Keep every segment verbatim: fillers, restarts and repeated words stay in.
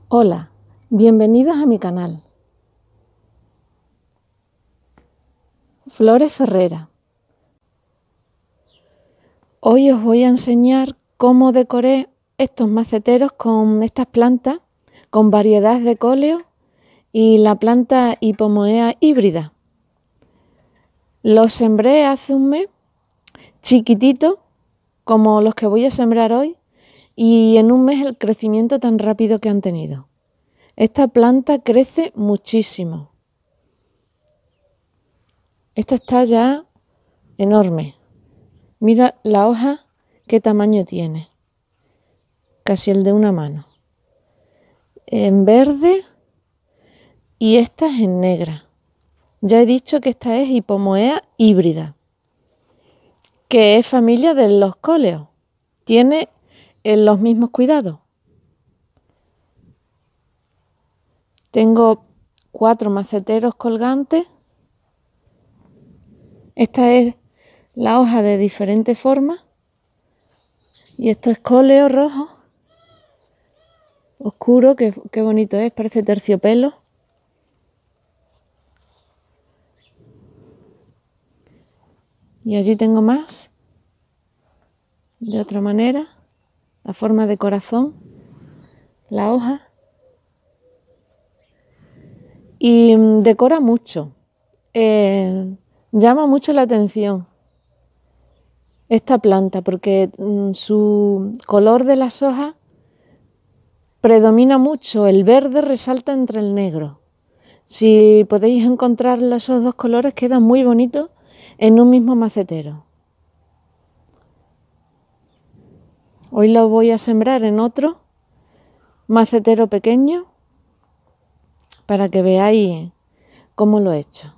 Hola, bienvenidos a mi canal. Flores Ferrera. Hoy os voy a enseñar cómo decoré estos maceteros con estas plantas, con variedades de cóleo y la planta Hipomoea híbrida. Los sembré hace un mes, chiquititos, como los que voy a sembrar hoy, y en un mes el crecimiento tan rápido que han tenido. Esta planta crece muchísimo. Esta está ya enorme. Mira la hoja, qué tamaño tiene. Casi el de una mano. En verde y esta es en negra. Ya he dicho que esta es Hipomoea híbrida, que es familia de los cóleos. Tiene los mismos cuidados. Tengo cuatro maceteros colgantes. Esta es la hoja de diferentes formas. Y esto es cóleo rojo. Oscuro, qué, qué bonito es, parece terciopelo. Y allí tengo más. De otra manera. La forma de corazón. La hoja. Y decora mucho. Eh, llama mucho la atención esta planta porque mm, su color de las hojas predomina mucho. El verde resalta entre el negro. Si podéis encontrar esos dos colores, quedan muy bonitos en un mismo macetero. Hoy lo voy a sembrar en otro macetero pequeño para que veáis cómo lo he hecho.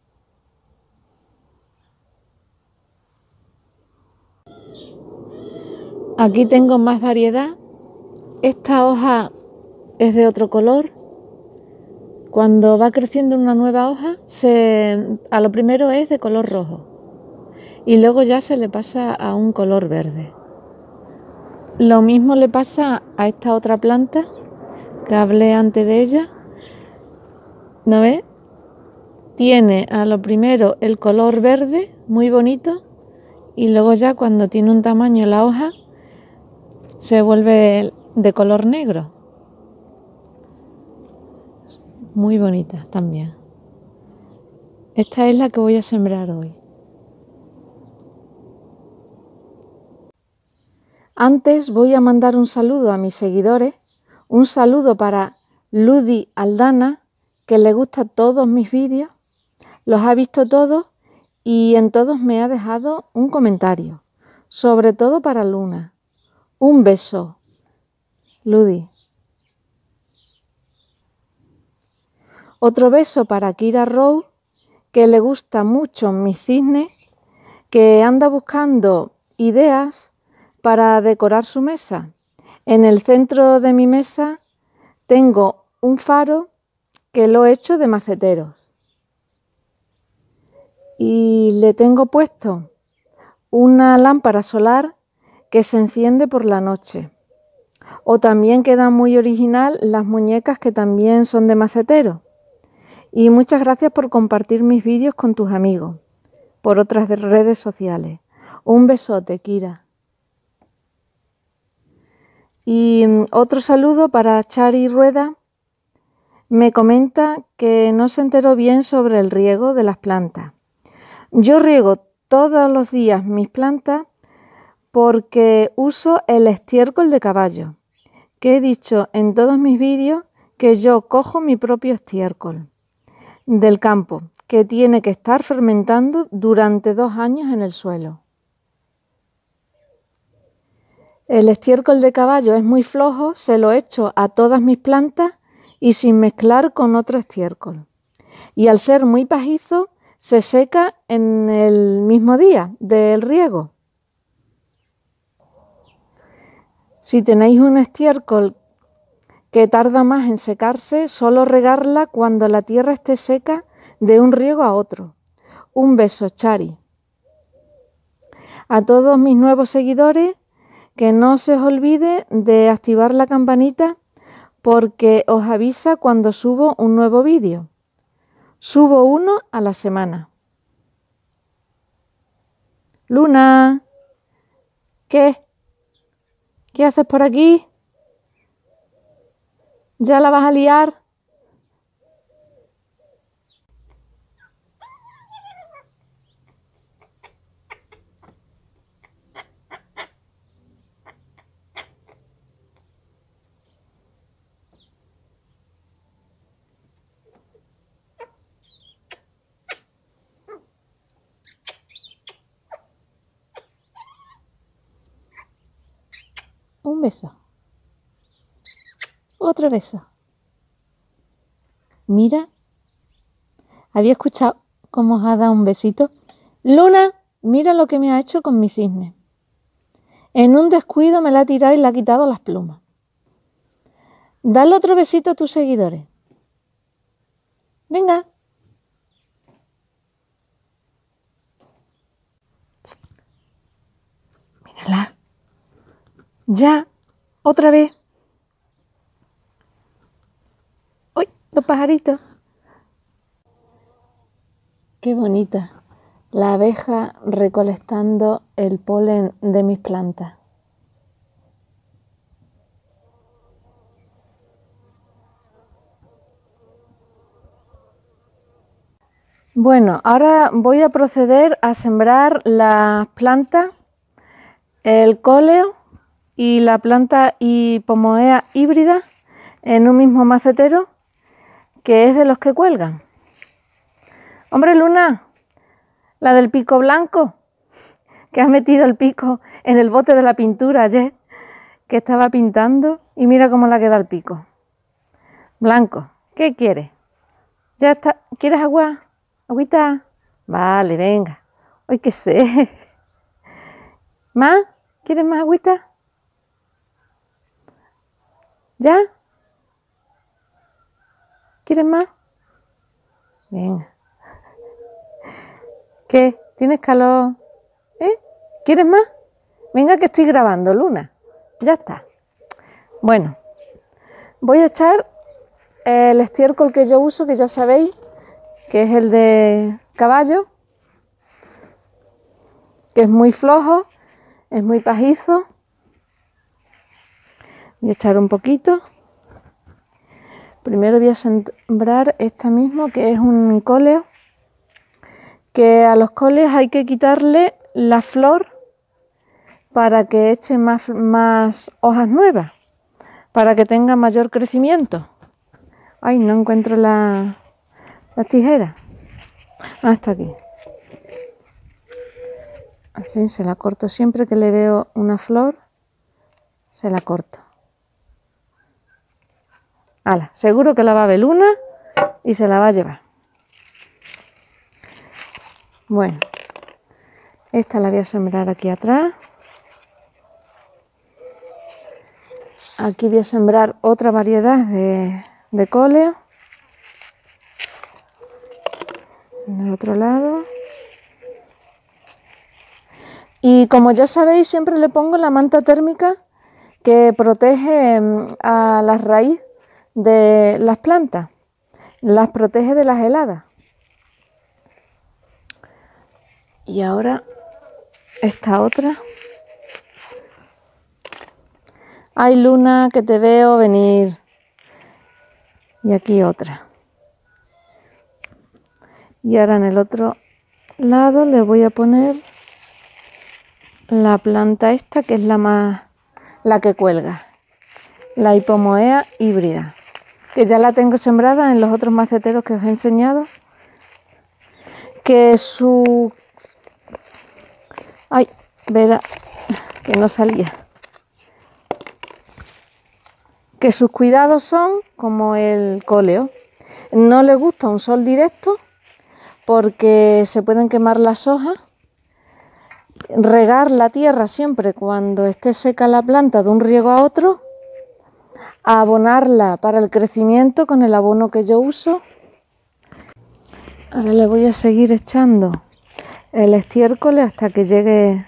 Aquí tengo más variedad. Esta hoja es de otro color. Cuando va creciendo una nueva hoja, se, a lo primero es de color rojo y luego ya se le pasa a un color verde. Lo mismo le pasa a esta otra planta que hablé antes de ella. ¿No ves? Tiene a lo primero el color verde, muy bonito, y luego ya cuando tiene un tamaño la hoja, se vuelve de color negro. Muy bonita también. Esta es la que voy a sembrar hoy. Antes voy a mandar un saludo a mis seguidores. Un saludo para Ludi Aldana, que le gusta todos mis vídeos. Los ha visto todos y en todos me ha dejado un comentario. Sobre todo para Luna. Un beso, Ludi. Otro beso para Kira Rowe, que le gusta mucho mis cisnes, que anda buscando ideas para decorar su mesa. En el centro de mi mesa tengo un faro que lo he hecho de maceteros. Y le tengo puesto una lámpara solar que se enciende por la noche. O también queda muy original las muñecas que también son de macetero. Y muchas gracias por compartir mis vídeos con tus amigos, por otras redes sociales. Un besote, Kira. Y otro saludo para Chari Rueda. Me comenta que no se enteró bien sobre el riego de las plantas. Yo riego todos los días mis plantas porque uso el estiércol de caballo, que he dicho en todos mis vídeos que yo cojo mi propio estiércol del campo, que tiene que estar fermentando durante dos años en el suelo. El estiércol de caballo es muy flojo, se lo echo a todas mis plantas y sin mezclar con otro estiércol. Y al ser muy pajizo, se seca en el mismo día del riego. Si tenéis un estiércol que tarda más en secarse, solo regarla cuando la tierra esté seca de un riego a otro. Un beso, Chari. A todos mis nuevos seguidores, que no se os olvide de activar la campanita porque os avisa cuando subo un nuevo vídeo. Subo uno a la semana. Luna, ¿qué? ¿Qué haces por aquí? ¿Ya la vas a liar? Un beso. Otro beso. Mira, ¿había escuchado cómo os ha dado un besito? Luna, mira lo que me ha hecho con mi cisne. En un descuido me la ha tirado y le ha quitado las plumas. Dale otro besito a tus seguidores. Venga. Mírala. Ya, otra vez. ¡Uy! Los pajaritos. Qué bonita. La abeja recolectando el polen de mis plantas. Bueno, ahora voy a proceder a sembrar las plantas, el cóleo y la planta Hipomoea híbrida en un mismo macetero, que es de los que cuelgan. Hombre, Luna, la del pico blanco, que has metido el pico en el bote de la pintura ayer, que estaba pintando, y mira cómo le queda el pico. Blanco, ¿qué quieres? Ya está. ¿Quieres agua? ¿Agüita? Vale, venga. ¡Ay, qué sed! ¿Más? ¿Quieres más agüita? ¿Ya? ¿Quieres más? Venga. ¿Qué? ¿Tienes calor? ¿Eh? ¿Quieres más? Venga, que estoy grabando, Luna. Ya está. Bueno, voy a echar el estiércol que yo uso, que ya sabéis, que es el de caballo, que es muy flojo, es muy pajizo. Voy a echar un poquito. Primero voy a sembrar este mismo, que es un cóleo, que a los cóleos hay que quitarle la flor para que eche más, más hojas nuevas, para que tenga mayor crecimiento. Ay, no encuentro la, la tijera. Ah, está aquí. Así se la corto siempre que le veo una flor, se la corto. Hala, seguro que la va a ver Luna y se la va a llevar. Bueno, esta la voy a sembrar aquí atrás. Aquí voy a sembrar otra variedad de, de cóleo. En el otro lado. Y como ya sabéis, siempre le pongo la manta térmica que protege a la raíz de las plantas, las protege de las heladas. Y ahora esta otra. Ay, Luna, que te veo venir. Y aquí otra. Y ahora en el otro lado le voy a poner la planta esta, que es la más, la que cuelga, la Hipomoea híbrida, que ya la tengo sembrada en los otros maceteros que os he enseñado, que su... Ay, verá, que no salía. Que sus cuidados son como el cóleo. No le gusta un sol directo porque se pueden quemar las hojas. Regar la tierra siempre cuando esté seca la planta de un riego a otro. Abonarla para el crecimiento con el abono que yo uso. Ahora le voy a seguir echando el estiércol hasta que llegue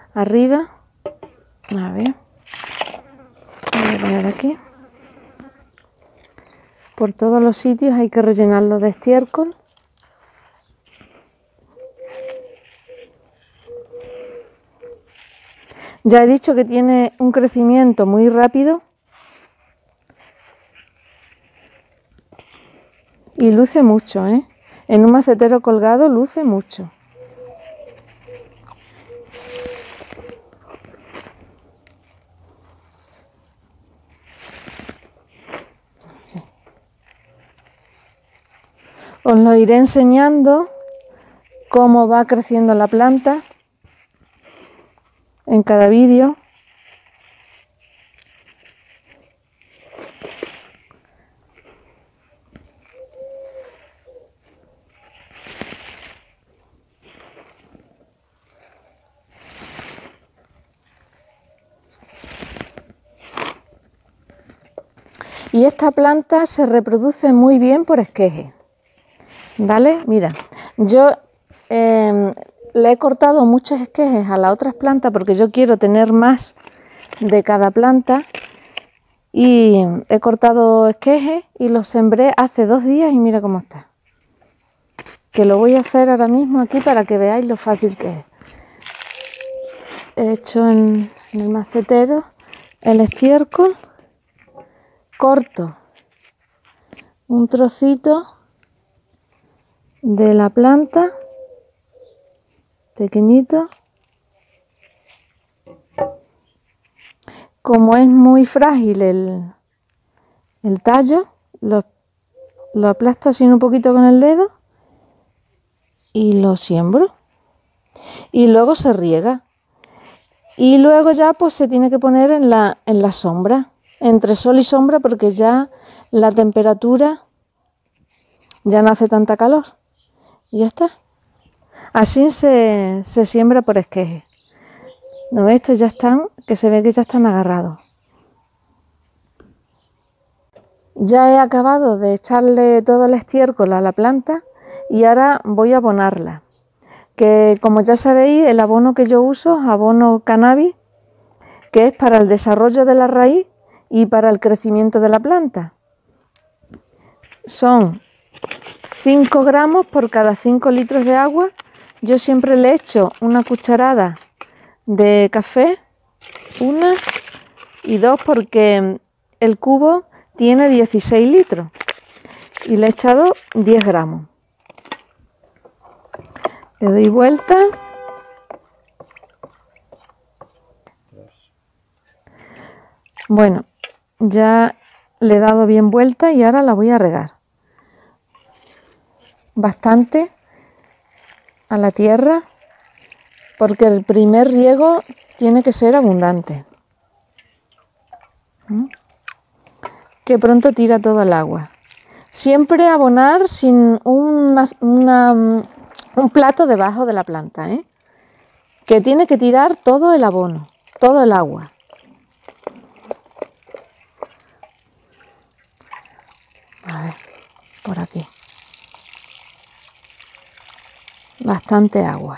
arriba. A ver. Voy a poner aquí. por todos los sitios hay que rellenarlo de estiércol. Ya he dicho que tiene un crecimiento muy rápido y luce mucho, ¿eh? En un macetero colgado luce mucho. Sí. Os lo iré enseñando cómo va creciendo la planta en cada vídeo. Y esta planta se reproduce muy bien por esqueje, ¿vale? Mira, yo eh, le he cortado muchos esquejes a las otras plantas porque yo quiero tener más de cada planta, y he cortado esquejes y los sembré hace dos días y mira cómo está. Que lo voy a hacer ahora mismo aquí para que veáis lo fácil que es. He hecho en, en el macetero el estiércol. Corto un trocito de la planta, pequeñito. Como es muy frágil el, el tallo, lo, lo aplasto así un poquito con el dedo y lo siembro. Y luego se riega. Y luego ya pues se tiene que poner en la, en la sombra. Entre sol y sombra, porque ya la temperatura ya no hace tanta calor. Y ya está. Así se, se siembra por esqueje. ¿No ves? Estos ya están, que se ve que ya están agarrados. Ya he acabado de echarle todo el estiércol a la planta y ahora voy a abonarla. Que como ya sabéis, el abono que yo uso es abono cannabis, que es para el desarrollo de la raíz y para el crecimiento de la planta. Son cinco gramos por cada cinco litros de agua. Yo siempre le echo una cucharada de café, una y dos, porque el cubo tiene dieciséis litros y le he echado diez gramos. Le doy vuelta. Bueno, ya le he dado bien vuelta y ahora la voy a regar bastante a la tierra, porque el primer riego tiene que ser abundante, ¿Mm? que pronto tira todo el agua. Siempre abonar sin una, una, un plato debajo de la planta, ¿eh? Que tiene que tirar todo el abono, todo el agua. A ver, por aquí. Bastante agua.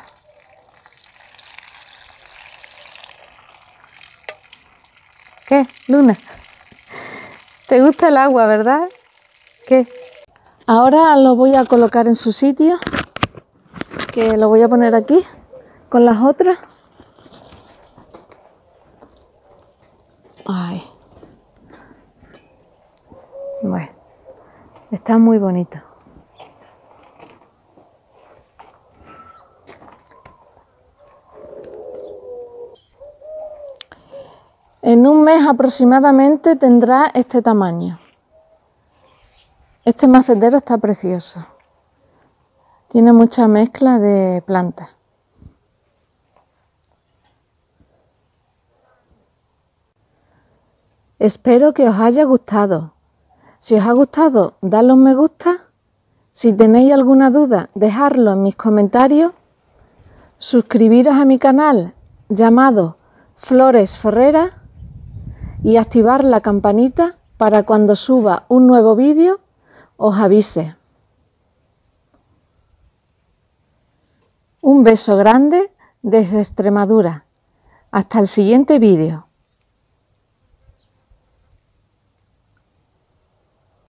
¿Qué, Luna? ¿Te gusta el agua, verdad? ¿Qué? Ahora lo voy a colocar en su sitio, que lo voy a poner aquí con las otras. Ay. Bueno, está muy bonito. En un mes aproximadamente tendrá este tamaño. Este macetero está precioso. Tiene mucha mezcla de plantas. Espero que os haya gustado. Si os ha gustado, dadle un me gusta. Si tenéis alguna duda, dejadlo en mis comentarios. Suscribiros a mi canal llamado Flores Ferrera y activar la campanita para cuando suba un nuevo vídeo os avise. Un beso grande desde Extremadura. Hasta el siguiente vídeo.